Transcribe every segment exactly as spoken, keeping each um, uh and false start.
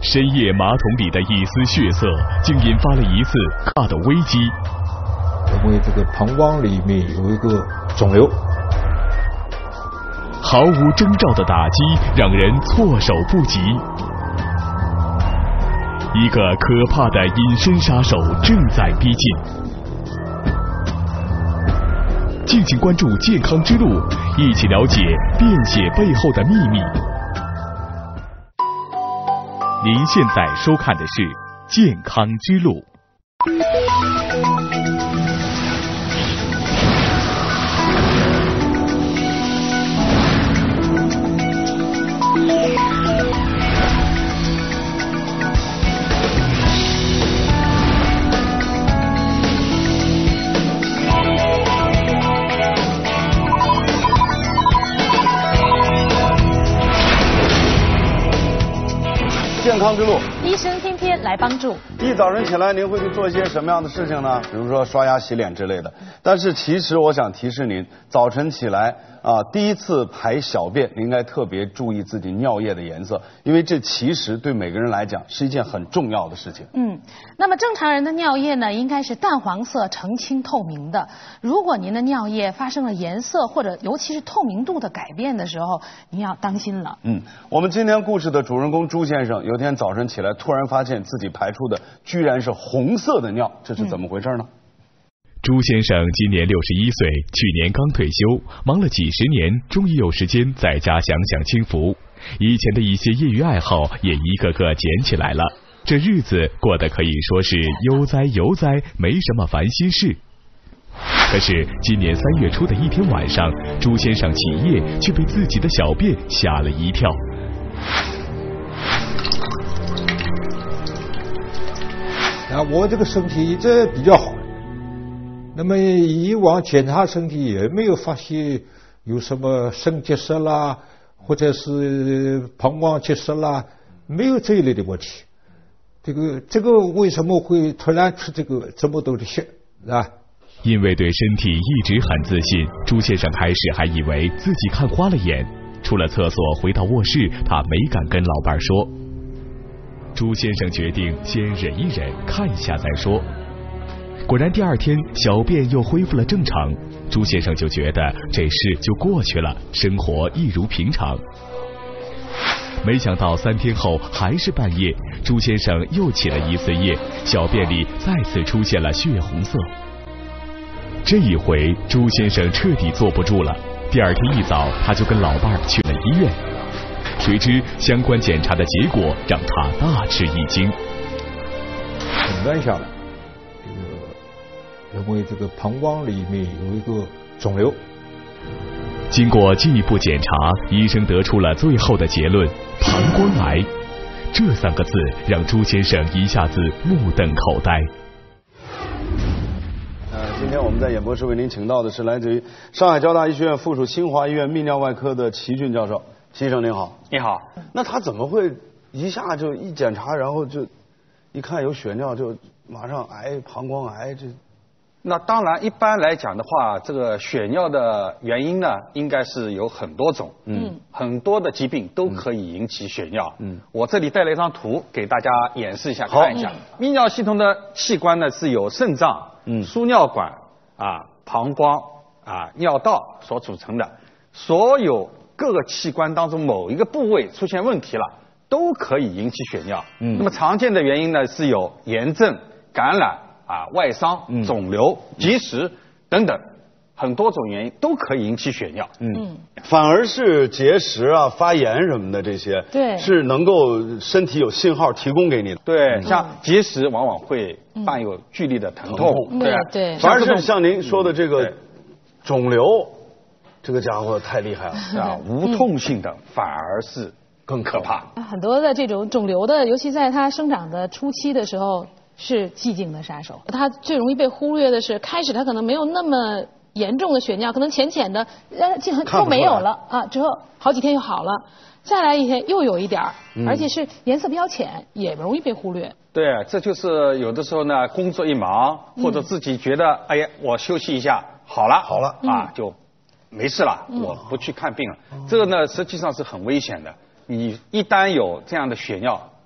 深夜马桶里的一丝血色，竟引发了一次大的危机。 因为这个膀胱里面有一个肿瘤， 毫无征兆的打击让人措手不及。一个可怕的隐身杀手正在逼近。敬请关注健康之路，一起了解便血背后的秘密。您现在收看的是健康之路。 健康之路， 医生天天来帮助。 一早晨起来，您会去做一些什么样的事情呢？比如说刷牙、洗脸之类的。但是其实我想提示您，早晨起来啊，第一次排小便，您应该特别注意自己尿液的颜色，因为这其实对每个人来讲是一件很重要的事情。 嗯，那么正常人的尿液呢，应该是淡黄色、澄清透明的。如果您的尿液发生了颜色或者尤其是透明度的改变的时候，您要当心了。 嗯，我们今天故事的主人公朱先生，有天早晨起来，突然发现自己排出的居然是红色的尿，这是怎么回事呢？ 朱先生今年六十一岁，去年刚退休，忙了几十年，终于有时间在家享享清福。以前的一些业余爱好也一个个捡起来了，这日子过得可以说是悠哉悠哉，没什么烦心事。可是今年三月初的一天晚上，朱先生起夜，却被自己的小便吓了一跳。 啊，我这个身体一直比较好，那么以往检查身体也没有发现有什么肾结石啦，或者是膀胱结石啦，没有这一类的问题。这个这个为什么会突然出这个这么多的血啊？ 因为对身体一直很自信，朱先生开始还以为自己看花了眼。出了厕所回到卧室，他没敢跟老伴说。朱先生决定先忍一忍，看一下再说。果然第二天小便又恢复了正常，朱先生就觉得这事就过去了，生活一如平常。没想到三天后还是半夜，朱先生又起了一次夜，小便里再次出现了血红色。这一回朱先生彻底坐不住了，第二天一早他就跟老伴儿去了医院。谁知相关检查的结果让他大吃一惊。 诊断下来，这个因为这个膀胱里面有一个肿瘤。 经过进一步检查，医生得出了最后的结论：膀胱癌。这三个字让朱先生一下子目瞪口呆。 呃，今天我们在演播室为您请到的是来自于上海交大医学院附属清华医院泌尿外科的齐俊教授。齐医生您好。 你好。 那他怎么会一下就一检查，然后就一看有血尿，就马上癌膀胱癌？这那当然，一般来讲的话，这个血尿的原因呢，应该是有很多种，嗯，很多的疾病都可以引起血尿。嗯，我这里带了一张图给大家演示一下，看一下。泌尿系统的器官呢是由肾脏、嗯，输尿管啊、膀胱啊、尿道所组成的，所有各个器官当中某一个部位出现问题了，都可以引起血尿。嗯，那么常见的原因呢是有炎症、感染啊、外伤、肿瘤、结石等等，很多种原因都可以引起血尿。 嗯，反而是结石啊、发炎什么的这些， 对， 是能够身体有信号提供给你的。 对，像结石往往会伴有剧烈的疼痛。 对对， 反而是像您说的这个肿瘤。这个家伙太厉害了啊！无痛性的反而是更可怕。 很多的这种肿瘤的，尤其在它生长的初期的时候，是寂静的杀手。它最容易被忽略的是，开始它可能没有那么严重的血尿，可能浅浅的，呃，就没有了啊，之后好几天就好了，再来一天又有一点儿，而且是颜色比较浅，也容易被忽略。 对，这就是有的时候呢，工作一忙，或者自己觉得，哎呀，我休息一下，好了， 好了啊，就。没事了，我不去看病了。这个呢，实际上是很危险的。你一旦有这样的血尿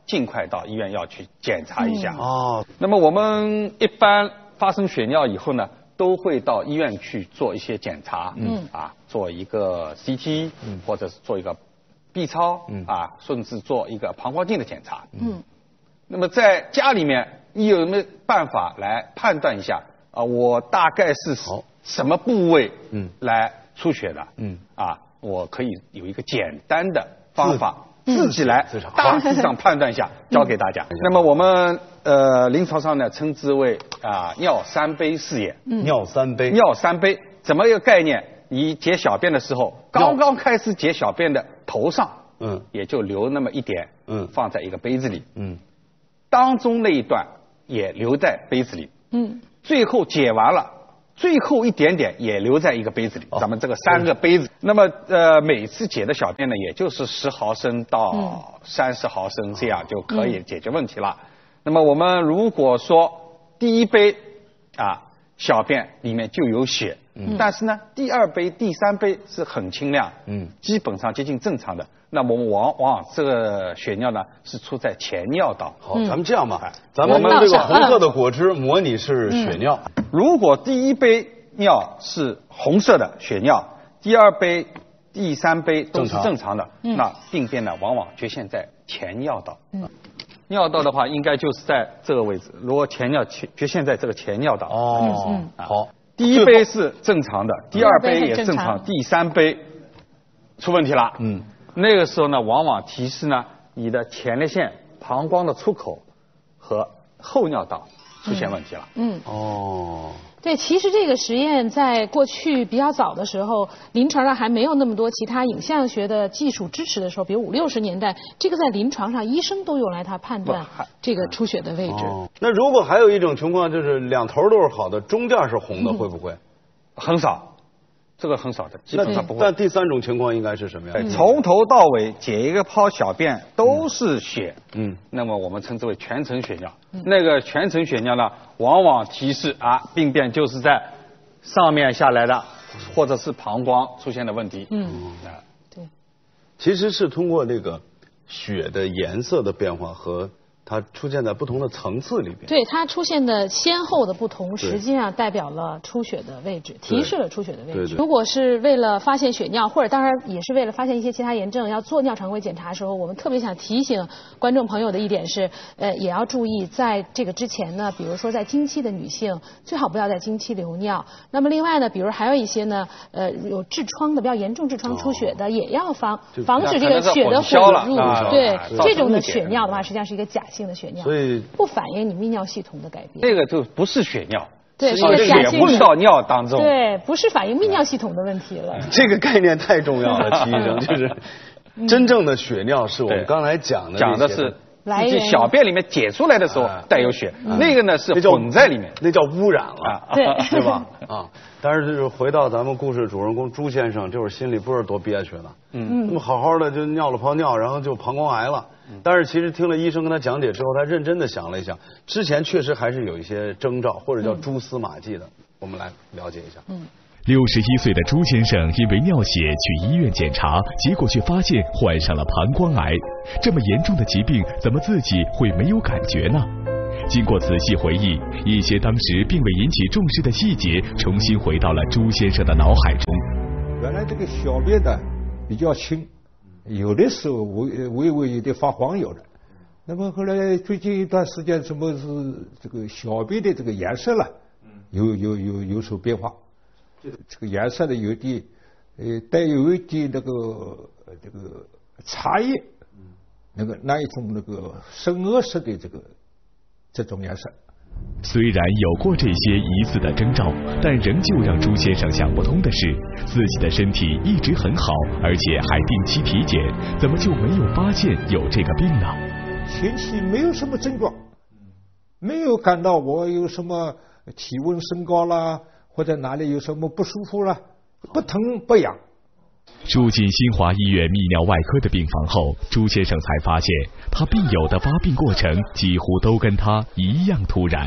尽快到医院要去检查一下。 哦， 那么我们一般发生血尿以后呢，都会到医院去做一些检查，嗯啊，做一个 C T，嗯，或者是做一个 B 超，嗯啊，甚至做一个膀胱镜的检查，嗯。那么在家里面，你有没有办法来判断一下啊？我大概是什么部位，嗯，来出血的，嗯啊，我可以有一个简单的方法。自己来大致上判断一下，教给大家。那么我们呃临床上呢称之为啊尿三杯试验。 尿三杯。 尿三杯怎么一个概念？你解小便的时候，刚刚开始解小便的头上，嗯，也就留那么一点，嗯，放在一个杯子里，嗯，当中那一段也留在杯子里，嗯，最后解完了。最后一点点也留在一个杯子里，哦、咱们这个三个杯子，嗯、那么呃每次解的小便呢，也就是十毫升到三十毫升这样就可以解决问题了。嗯、那么我们如果说第一杯啊小便里面就有血，嗯、但是呢第二杯、第三杯是很清亮，嗯，基本上接近正常的。那么我们往往这个血尿呢是出在前尿道。 好，咱们这样吧，咱们用这个红色的果汁模拟是血尿。 嗯、如果第一杯尿是红色的血尿，第二杯、第三杯都是正常的，嗯、那病变呢往往缺陷在前尿道。嗯、尿道的话，应该就是在这个位置。如果前尿缺缺陷在这个前尿道。 哦，嗯、好。 第一杯是正常的，第二杯也正常，第三杯出问题了。嗯。那个时候呢，往往提示呢，你的前列腺、膀胱的出口和后尿道出现问题了。嗯， 哦， 对，其实这个实验在过去比较早的时候，临床上还没有那么多其他影像学的技术支持的时候，比如五六十年代，这个在临床上医生都用来它判断这个出血的位置。 哦、那如果还有一种情况，就是两头都是好的，中间是红的，嗯、会不会？ 很少。这个很少的，基本上不会。 但第三种情况应该是什么样？ 嗯、从头到尾解一个泡小便都是血，嗯，那么我们称之为全程血尿。嗯、那个全程血尿呢，往往提示啊，病变就是在上面下来的，或者是膀胱出现的问题。嗯， 啊，对， 其实是通过这个血的颜色的变化和它出现在不同的层次里边。 对，它出现的先后的不同，实际上代表了出血的位置，提示了出血的位置。对对对，如果是为了发现血尿，或者当然也是为了发现一些其他炎症，要做尿常规检查的时候，我们特别想提醒观众朋友的一点是，呃，也要注意在这个之前呢，比如说在经期的女性，最好不要在经期留尿。那么另外呢，比如还有一些呢，呃，有痔疮的比较严重痔疮出血的，哦、也要防防止这个血的混入。 啊、 对，啊、这种的血尿的话，实际上是一个假性的血尿， 所以不反映你泌尿系统的改变。 这个就不是血尿， 对， 是血混到尿当中， 对，不是反映泌尿系统的问题了。 这个概念太重要了，齐医生，就是真正的血尿是我们刚才讲的， 讲的是自己小便里面解出来的时候带有血，那个呢是混在里面， 那叫污染了， 对， 对吧？啊，但是就是回到咱们故事主人公朱先生，这会儿心里不知道多憋屈了，嗯，那么好好的就尿了泡尿，然后就膀胱癌了。但是其实听了医生跟他讲解之后，他认真的想了一想，之前确实还是有一些征兆或者叫蛛丝马迹的，嗯、我们来了解一下。嗯， 六十一岁的朱先生因为尿血去医院检查，结果却发现患上了膀胱癌。这么严重的疾病，怎么自己会没有感觉呢？经过仔细回忆，一些当时并未引起重视的细节，重新回到了朱先生的脑海中。 原来这个小便呢比较清。有的时候微微微有点发黄有的，那么后来最近一段时间，什么是这个小便的这个颜色了，有有有有所变化，这个颜色呢有点呃带有一点那个这个茶叶，那个那一种那个深褐色的这个这种颜色。 虽然有过这些疑似的征兆，但仍旧让朱先生想不通的是，自己的身体一直很好，而且还定期体检，怎么就没有发现有这个病呢？ 前期没有什么症状，没有感到我有什么体温升高啦，或者哪里有什么不舒服啦，不疼不痒。 住进新华医院泌尿外科的病房后，朱先生才发现他病友的发病过程几乎都跟他一样突然。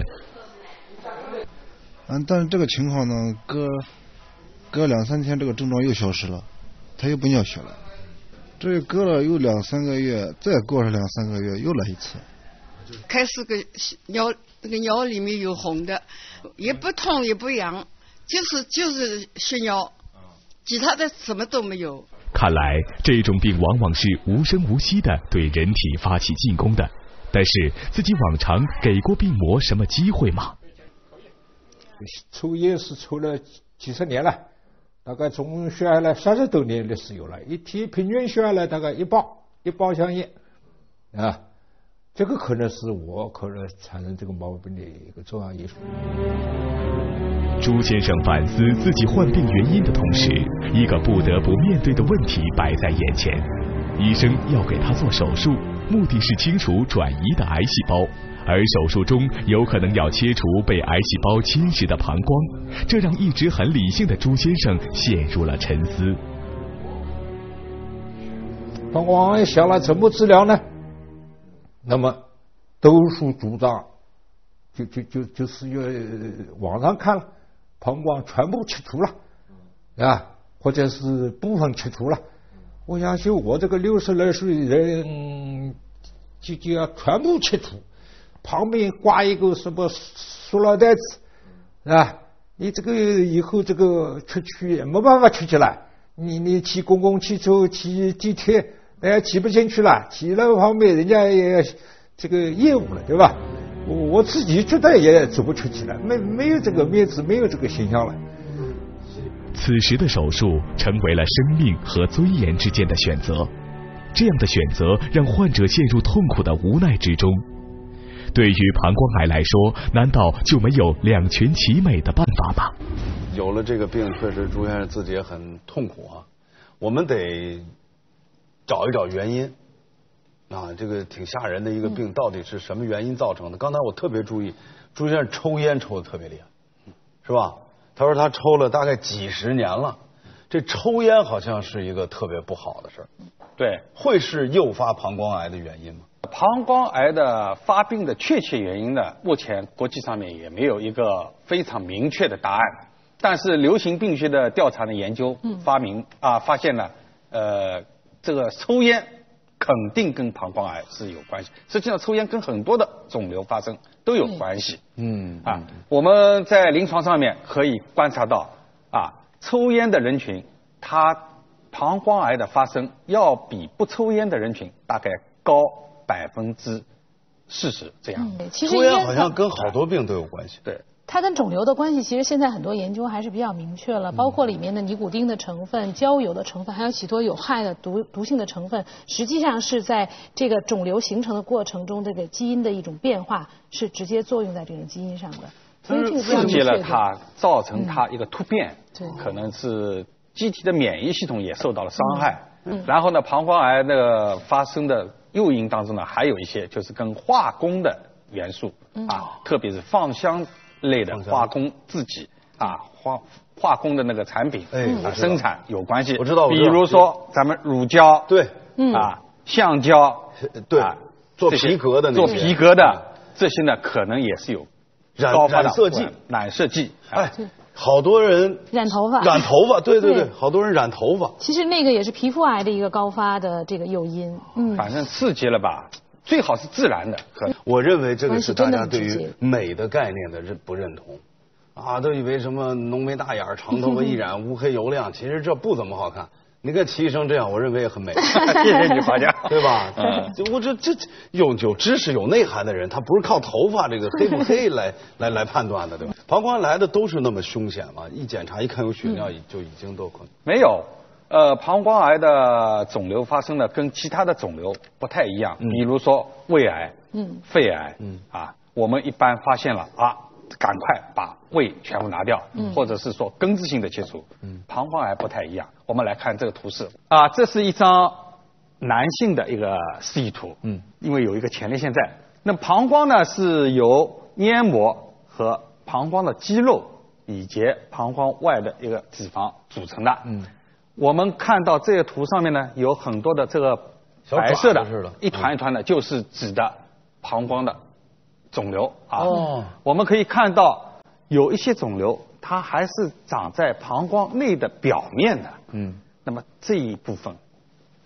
嗯，但是这个情况呢，隔隔两三天这个症状又消失了，他又不尿血了。 这隔了有两三个月，再过上两三个月又来一次。 开始个尿那个尿里面有红的，也不痛也不痒，就是就是血尿，其他的什么都没有。 看来这种病往往是无声无息的对人体发起进攻的，但是自己往常给过病魔什么机会吗？ 抽烟是抽了几十年了，大概总血下来三十多年历史有了，一天平均血下来大概一包一包香烟啊，这个可能是我可能产生这个毛病的一个重要因素。 朱先生反思自己患病原因的同时，一个不得不面对的问题摆在眼前。医生要给他做手术，目的是清除转移的癌细胞，而手术中有可能要切除被癌细胞侵蚀的膀胱，这让一直很理性的朱先生陷入了沉思。 膀胱癌想了怎么治疗呢？那么多数主张就就就就是要网上看了，膀胱全部切除了啊，或者是部分切除了。我想就我这个六十来岁人就就要全部切除，旁边挂一个什么塑料袋子啊，你这个以后这个出去也没办法出去了，你你骑公共汽车骑地铁哎骑不进去了，骑了方面人家也这个业务了，对吧？我我自己觉得也走不出去了，没没有这个面子，没有这个形象了。 此时的手术成为了生命和尊严之间的选择，这样的选择让患者陷入痛苦的无奈之中。对于膀胱癌来说，难道就没有两全其美的办法吗？ 有了这个病，确实朱先生自己也很痛苦啊。我们得找一找原因啊，这个挺吓人的一个病，到底是什么原因造成的？刚才我特别注意，朱先生抽烟抽的特别厉害，是吧？他说他抽了大概几十年了，这抽烟好像是一个特别不好的事儿。 对， 会是诱发膀胱癌的原因吗？ 膀胱癌的发病的确切原因呢，目前国际上面也没有一个非常明确的答案。但是流行病学的调查的研究发明啊，发现了呃这个抽烟肯定跟膀胱癌是有关系。实际上抽烟跟很多的肿瘤发生都有关系。嗯啊，我们在临床上面可以观察到啊，抽烟的人群他膀胱癌的发生要比不抽烟的人群大概高百分之四十这样。 嗯、其实抽烟好像跟好多病都有关系。 对。 它跟肿瘤的关系，其实现在很多研究还是比较明确了，包括里面的尼古丁的成分、焦油的成分，还有许多有害的毒毒性的成分，实际上是在这个肿瘤形成的过程中，这个基因的一种变化是直接作用在这个基因上的。所以这个刺激了它，造成它一个突变， 嗯、 可能是机体的免疫系统也受到了伤害。嗯、然后呢，膀胱癌的发生的诱因当中呢，还有一些就是跟化工的元素、嗯、啊，特别是芳香类的化工自己啊化化工的那个产品哎、啊、生产有关系。 我知道， 比如说咱们乳胶对啊橡胶对、啊、做皮革的那做皮革的这些呢可能也是有染染色剂染色剂哎。好多人染头发， 染头发，对对对，好多人染头发。 其实那个也是皮肤癌的一个高发的这个诱因。 嗯，反正刺激了吧，最好是自然的。 我认为这个是大家对于美的概念的认不认同啊，都以为什么浓眉大眼、长头发一染乌黑油亮，其实这不怎么好看。你看齐医生这样，我认为也很美。 谢谢你，华强， 对吧？嗯，我这这有有知识、有内涵的人，他不是靠头发这个黑不黑来来来判断的，对吧？膀胱来的都是那么凶险吗？一检查一看有血尿，就已经都可能没有。呃，膀胱癌的肿瘤发生的跟其他的肿瘤不太一样，比如说胃癌、嗯，肺癌，嗯啊，我们一般发现了啊。赶快把胃全部拿掉，嗯、或者是说根治性的切除。嗯，膀胱癌不太一样。我们来看这个图示啊，这是一张男性的一个示意图。嗯，因为有一个前列腺在。那膀胱呢是由黏膜和膀胱的肌肉以及膀胱外的一个脂肪组成的。嗯，我们看到这个图上面呢有很多的这个白色的一团一团的，就是指的膀胱的肿瘤啊、哦，我们可以看到有一些肿瘤，它还是长在膀胱内的表面的。嗯，那么这一部分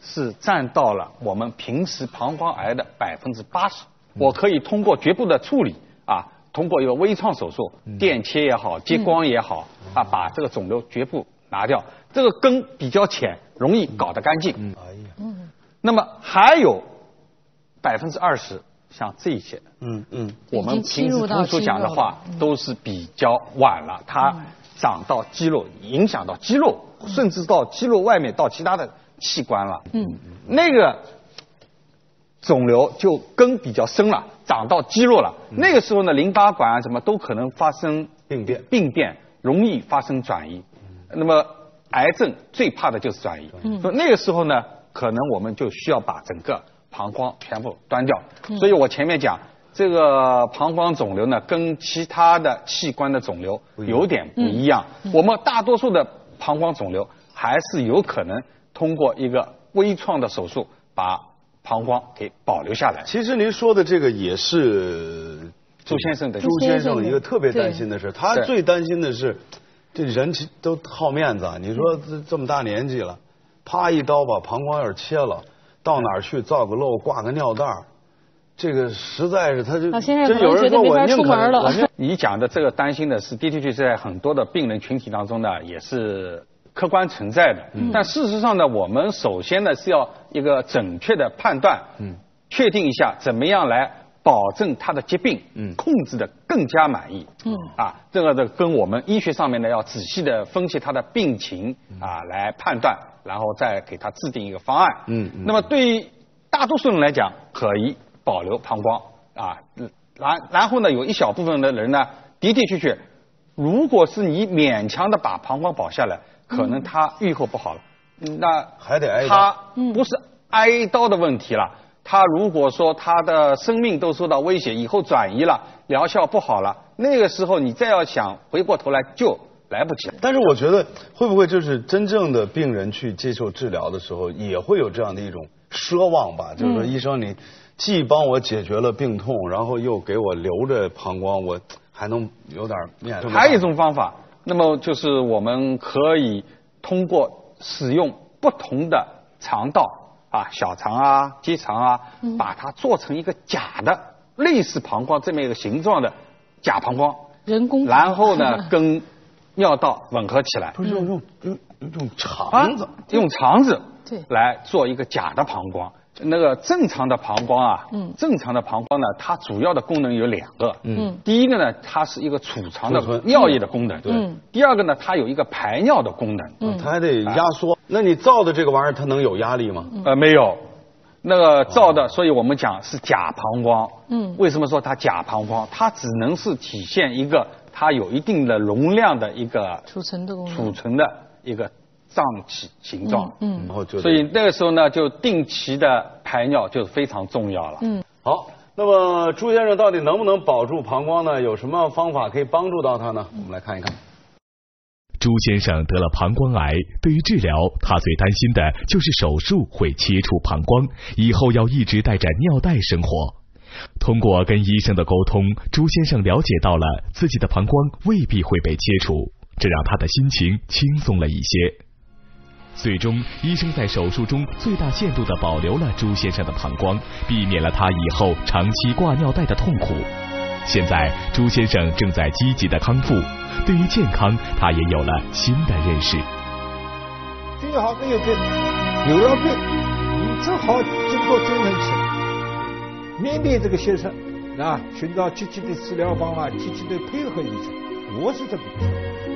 是占到了我们平时膀胱癌的百分之八十。我可以通过局部的处理啊，通过一个微创手术，电切也好，激光也好啊，把这个肿瘤局部拿掉。这个根比较浅，容易搞得干净。嗯，哎呀，那么还有百分之二十，像这些，嗯嗯，我们平时通俗讲的话，都是比较晚了，它长到肌肉，影响到肌肉，甚至到肌肉外面到其他的器官了。嗯，那个肿瘤就根比较深了，长到肌肉了。那个时候呢，淋巴管啊什么都可能发生病变， 病变容易发生转移。那么癌症最怕的就是转移，嗯，所以那个时候呢，可能我们就需要把整个膀胱全部端掉。嗯，所以我前面讲这个膀胱肿瘤呢，跟其他的器官的肿瘤有点不一样。嗯，我们大多数的膀胱肿瘤还是有可能通过一个微创的手术把膀胱给保留下来。 其实您说的这个也是朱先生的朱先生一个特别担心的事，他最担心的是。这人都好面子啊！你说这这么大年纪了，啪一刀把膀胱眼切了，到哪儿去造个瘘、挂个尿袋儿，这个实在是他就真有人说我宁可我宁。 你讲的这个担心的是的的确确在很多的病人群体当中呢，也是客观存在的。嗯。但事实上呢，我们首先呢是要一个准确的判断，嗯，确定一下怎么样来。保证他的疾病，嗯，控制的更加满意，嗯，啊，这个的跟我们医学上面呢要仔细的分析他的病情啊，来判断，然后再给他制定一个方案，嗯，那么对于大多数人来讲，可以保留膀胱啊，然然后呢，有一小部分的人呢，的的确确，如果是你勉强的把膀胱保下来，可能他愈后不好了，那还得挨刀， 他不是挨刀的问题了。他如果说他的生命都受到威胁，以后转移了，疗效不好了，那个时候你再要想回过头来就来不及了。 但是我觉得会不会就是真正的病人去接受治疗的时候，也会有这样的一种奢望吧？就是说，医生你既帮我解决了病痛，然后又给我留着膀胱，我还能有点面子。 还有一种方法，那么就是我们可以通过使用不同的肠道。啊，小肠啊，结肠啊，嗯、把它做成一个假的，类似膀胱这么一个形状的假膀胱， 人工， 然后呢，跟尿道吻合起来， 不是用用用用肠子、啊， 用肠子对来做一个假的膀胱。那个正常的膀胱啊，嗯，正常的膀胱呢，它主要的功能有两个，嗯，第一个呢，它是一个储藏的尿液的功能，对，嗯，第二个呢，它有一个排尿的功能， 嗯，它还得压缩。那你造的这个玩意儿，它能有压力吗？ 呃，没有，那个造的，所以我们讲是假膀胱，嗯，为什么说它假膀胱？它只能是体现一个它有一定的容量的一个储存的功能， 储存的一个。脏器形状， 嗯，然后就所以那个时候呢，就定期的排尿就非常重要了。 嗯，好，那么朱先生到底能不能保住膀胱呢？有什么方法可以帮助到他呢？我们来看一看。 朱先生得了膀胱癌，对于治疗，他最担心的就是手术会切除膀胱，以后要一直带着尿袋生活。通过跟医生的沟通，朱先生了解到了自己的膀胱未必会被切除，这让他的心情轻松了一些。最终，医生在手术中最大限度地保留了朱先生的膀胱，避免了他以后长期挂尿袋的痛苦。现在，朱先生正在积极的康复，对于健康，他也有了新的认识。 最好没有病，有了病，你只好经过精神吃，面对这个先生啊，寻找积极的治疗方法，积极的配合医生。我是这么想。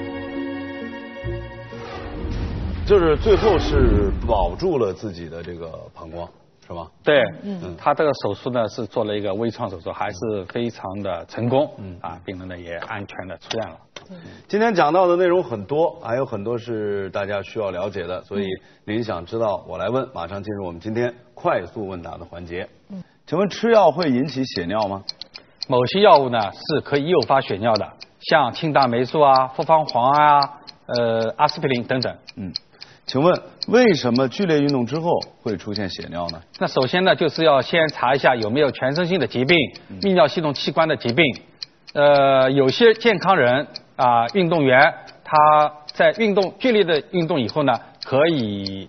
就是最后是保住了自己的这个膀胱，是吧？ 对，嗯，他这个手术呢是做了一个微创手术，还是非常的成功，嗯啊，病人呢也安全的出院了。 今天讲到的内容很多，还有很多是大家需要了解的，所以您想知道我来问，马上进入我们今天快速问答的环节。嗯，请问吃药会引起血尿吗？ 某些药物呢是可以诱发血尿的，像庆大霉素啊、复方磺啊、呃阿司匹林等等。嗯。 请问为什么剧烈运动之后会出现血尿呢？ 那首先呢，就是要先查一下有没有全身性的疾病、泌尿系统器官的疾病。呃，有些健康人啊、呃，运动员他在运动剧烈的运动以后呢，可以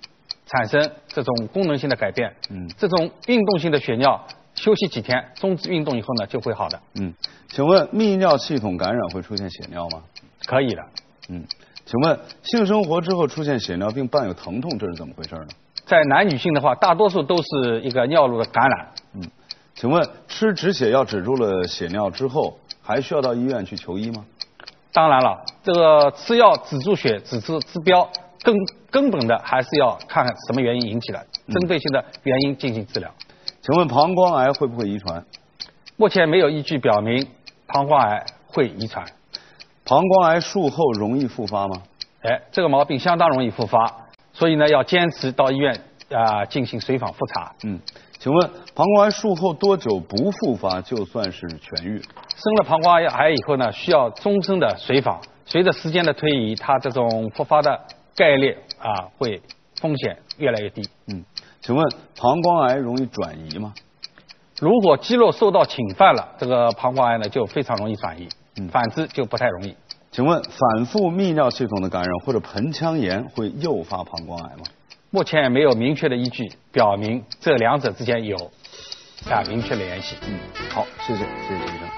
产生这种功能性的改变。 嗯， 这种运动性的血尿，休息几天，终止运动以后呢，就会好的。 嗯，请问泌尿系统感染会出现血尿吗？ 可以的。 嗯，请问性生活之后出现血尿并伴有疼痛，这是怎么回事呢？ 在男女性的话，大多数都是一个尿路的感染。 嗯，请问吃止血药止住了血尿之后，还需要到医院去求医吗？ 当然了，这个吃药止住血、止治治标，根根本的还是要看看什么原因引起的，针对性的原因进行治疗。 请问膀胱癌会不会遗传？ 目前没有依据表明膀胱癌会遗传。 膀胱癌术后容易复发吗？ 哎，这个毛病相当容易复发，所以呢要坚持到医院啊、呃、进行随访复查。 嗯，请问膀胱癌术后多久不复发就算是痊愈？ 生了膀胱癌以后呢，需要终身的随访，随着时间的推移，它这种复发的概率啊会风险越来越低。 嗯，请问膀胱癌容易转移吗？ 如果肌肉受到侵犯了，这个膀胱癌呢就非常容易转移， 嗯， 反之就不太容易。 请问反复泌尿系统的感染或者盆腔炎会诱发膀胱癌吗？ 目前没有明确的依据表明这两者之间有啊明确的联系。 嗯，好，谢谢，谢谢医生。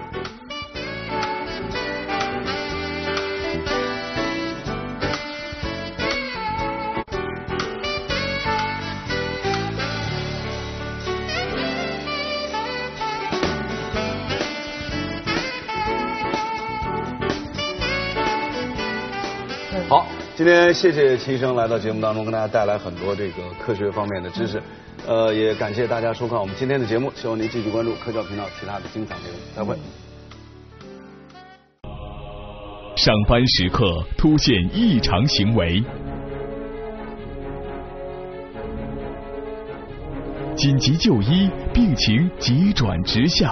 好，今天谢谢齐医生来到节目当中，跟大家带来很多这个科学方面的知识。呃，也感谢大家收看我们今天的节目，希望您继续关注科教频道其他的精彩内容。再会。 上班时刻突现异常行为，紧急就医，病情急转直下。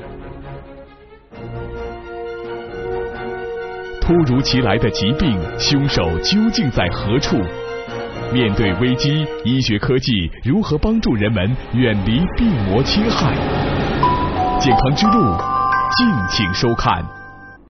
突如其来的疾病，凶手究竟在何处？面对危机，医学科技如何帮助人们远离病魔侵害？健康之路，敬请收看。